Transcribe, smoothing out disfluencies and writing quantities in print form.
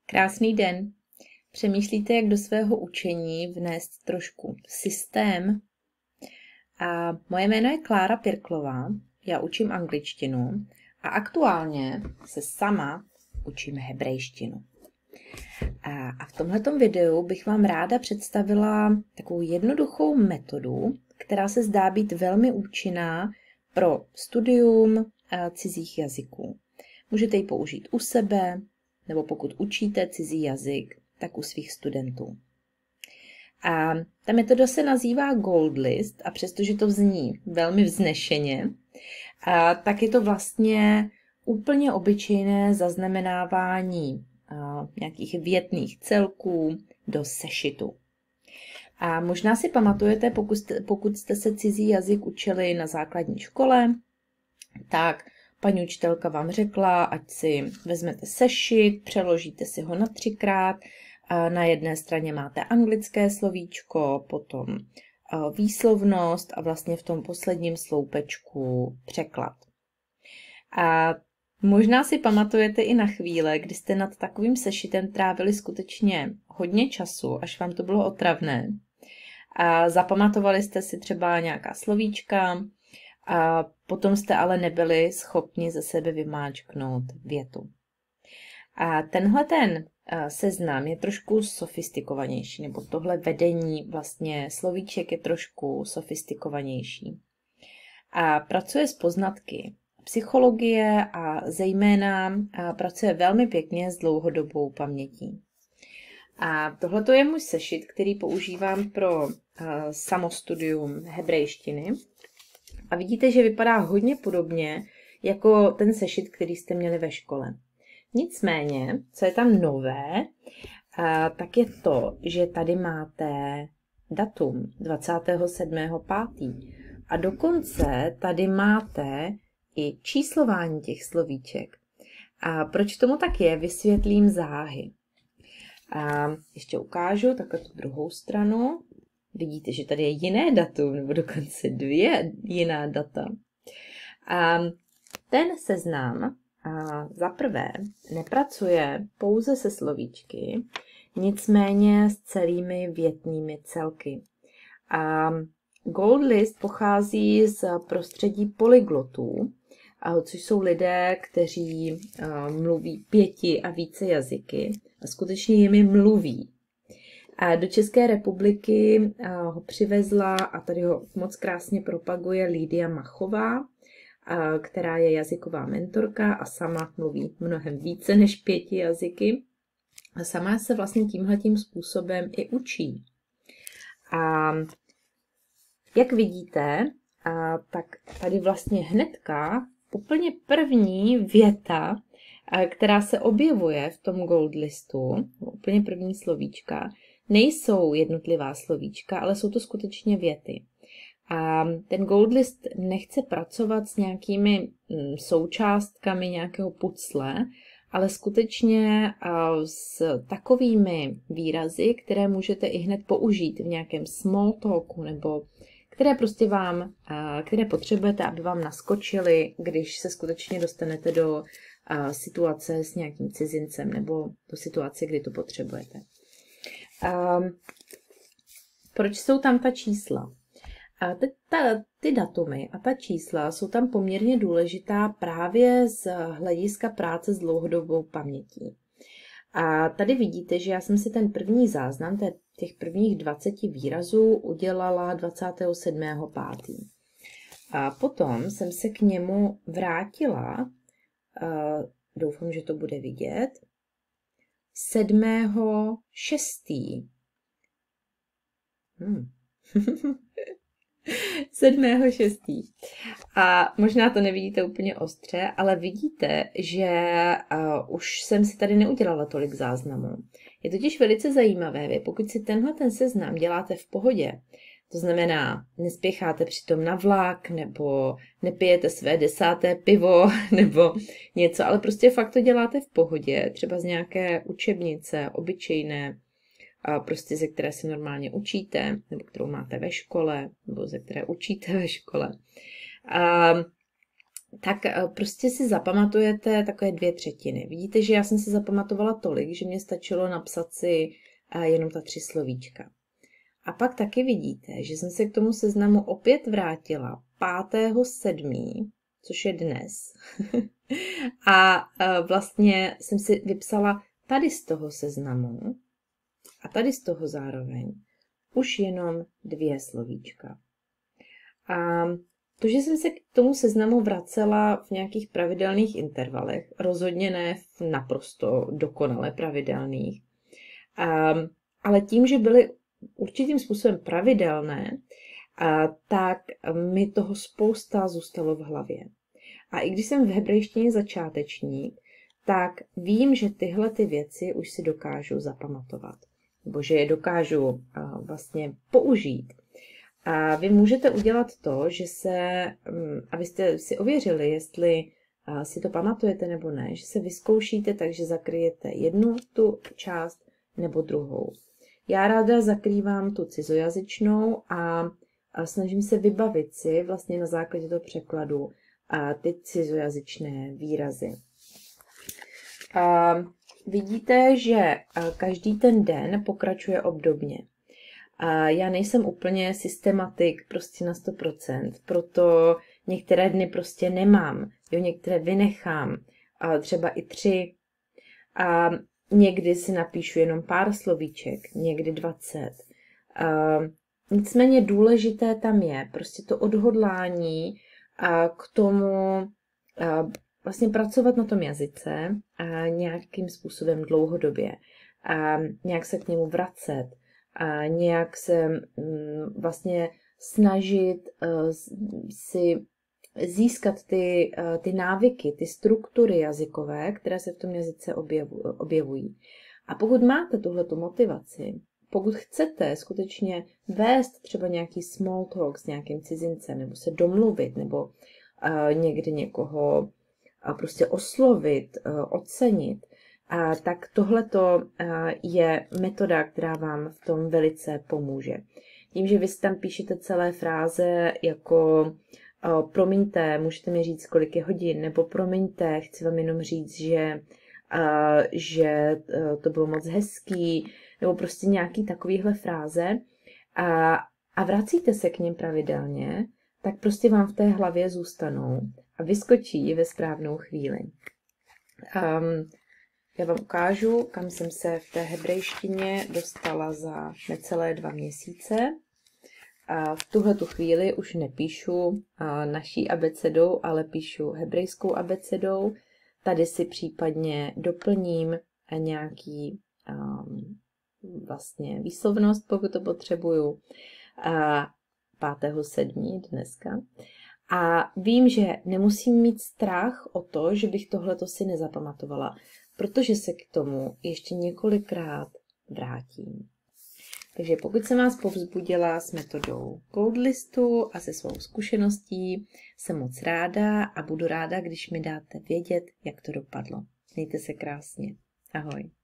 Krásný den. Přemýšlíte, jak do svého učení vnést trošku systém? A moje jméno je Klára Pirklová, já učím angličtinu a aktuálně se sama učím hebrejštinu. A v tomhletom videu bych vám ráda představila takovou jednoduchou metodu, která se zdá být velmi účinná pro studium cizích jazyků. Můžete ji použít u sebe, nebo pokud učíte cizí jazyk, tak u svých studentů. A ta metoda se nazývá Gold List a přestože to zní velmi vznešeně, tak je to vlastně úplně obyčejné zaznamenávání nějakých větných celků do sešitu. A možná si pamatujete, pokud jste se cizí jazyk učili na základní škole, tak paní učitelka vám řekla, ať si vezmete sešit, přeložíte si ho na 3krát. Na jedné straně máte anglické slovíčko, potom výslovnost a vlastně v tom posledním sloupečku překlad. A možná si pamatujete i na chvíle, kdy jste nad takovým sešitem trávili skutečně hodně času, až vám to bylo otravné. A zapamatovali jste si třeba nějaká slovíčka, a potom jste ale nebyli schopni ze sebe vymáčknout větu. A tenhle seznam je trošku sofistikovanější, nebo tohle vedení vlastně slovíček je trošku sofistikovanější. A pracuje s poznatky psychologie a zejména pracuje velmi pěkně s dlouhodobou pamětí. A tohle je můj sešit, který používám pro samostudium hebrejštiny. A vidíte, že vypadá hodně podobně jako ten sešit, který jste měli ve škole. Nicméně, co je tam nové, tak je to, že tady máte datum 27.5. A dokonce tady máte i číslování těch slovíček. A proč tomu tak je, vysvětlím záhy. A ještě ukážu takhle tu druhou stranu. Vidíte, že tady je jiné datum, nebo dokonce 2 jiná data. A ten seznam za prvé nepracuje pouze se slovíčky, nicméně s celými větnými celky. A Gold List pochází z prostředí polyglotů, což jsou lidé, kteří mluví 5 a více jazyky a skutečně jimi mluví. A do České republiky ho přivezla a tady ho moc krásně propaguje Lídia Machová, která je jazyková mentorka a sama mluví mnohem více než 5 jazyky. A sama se vlastně tímhletím způsobem i učí. A jak vidíte, tak tady vlastně hnedka úplně první věta, která se objevuje v tom Gold Listu, úplně první slovíčka, nejsou jednotlivá slovíčka, ale jsou to skutečně věty. A ten Gold List nechce pracovat s nějakými součástkami nějakého pucle, ale skutečně s takovými výrazy, které můžete i hned použít v nějakém small talku, nebo které prostě které potřebujete, aby vám naskočily, když se skutečně dostanete do situace s nějakým cizincem, nebo do situace, kdy to potřebujete. Proč jsou tam ta čísla? A ty datumy a ta čísla jsou tam poměrně důležitá právě z hlediska práce s dlouhodobou pamětí. A tady vidíte, že já jsem si ten první záznam těch prvních 20 výrazů udělala 27.5. A potom jsem se k němu vrátila, doufám, že to bude vidět, 7.6. 7.6. A možná to nevidíte úplně ostře, ale vidíte, že už jsem si tady neudělala tolik záznamů. Je totiž velice zajímavé, pokud si ten seznam děláte v pohodě, to znamená, nespěcháte přitom na vlak, nebo nepijete své 10. pivo, nebo něco, ale prostě fakt to děláte v pohodě, třeba z nějaké učebnice, obyčejné, prostě ze které se normálně učíte, nebo kterou máte ve škole, nebo ze které učíte ve škole. tak prostě si zapamatujete takové 2/3. Vidíte, že já jsem si zapamatovala tolik, že mě stačilo napsat si jenom ta 3 slovíčka. A pak taky vidíte, že jsem se k tomu seznamu opět vrátila 5.7., což je dnes. A vlastně jsem si vypsala tady z toho seznamu a tady z toho zároveň už jenom 2 slovíčka. A to, že jsem se k tomu seznamu vracela v nějakých pravidelných intervalech, rozhodně ne v naprosto dokonale pravidelných, ale tím, že byly určitým způsobem pravidelné, tak mi toho spousta zůstalo v hlavě. A i když jsem v hebrejštině začátečník, tak vím, že tyhle ty věci už si dokážu zapamatovat, nebo že je dokážu vlastně použít. A vy můžete udělat to, že abyste si ověřili, jestli si to pamatujete nebo ne, že se vyzkoušíte, takže zakryjete jednu tu část nebo druhou. Já ráda zakrývám tu cizojazyčnou a snažím se vybavit si vlastně na základě toho překladu ty cizojazyčné výrazy. Vidíte, že každý ten den pokračuje obdobně. Já nejsem úplně systematik prostě na 100%, proto některé dny prostě nemám, některé vynechám, třeba i 3. A někdy si napíšu jenom pár slovíček, někdy 20. Nicméně důležité tam je prostě to odhodlání k tomu vlastně pracovat na tom jazyce nějakým způsobem dlouhodobě. Nějak se k němu vracet. A nějak se vlastně snažit si získat ty návyky, ty struktury jazykové, které se v tom jazyce objevují. A pokud máte tuhletu motivaci, pokud chcete skutečně vést třeba nějaký small talk s nějakým cizincem, nebo se domluvit, nebo někdy někoho prostě oslovit, ocenit, tak tohleto je metoda, která vám v tom velice pomůže. Tím, že vy si tam píšete celé fráze jako promiňte, můžete mi říct, kolik je hodin, nebo promiňte, chci vám jenom říct, že to bylo moc hezký, nebo prostě nějaký takovýhle fráze a vracíte se k něm pravidelně, tak prostě vám v té hlavě zůstanou a vyskočí ve správnou chvíli. Já vám ukážu, kam jsem se v té hebrejštině dostala za necelé 2 měsíce. A v tuhletu chvíli už nepíšu naší abecedou, ale píšu hebrejskou abecedou. Tady si případně doplním nějaký vlastně výslovnost, pokud to potřebuju. 5.7. dneska. A vím, že nemusím mít strach o to, že bych tohleto si nezapamatovala, protože se k tomu ještě několikrát vrátím. Takže pokud jsem vás povzbudila s metodou Codelistu a se svou zkušeností, jsem moc ráda a budu ráda, když mi dáte vědět, jak to dopadlo. Mějte se krásně. Ahoj.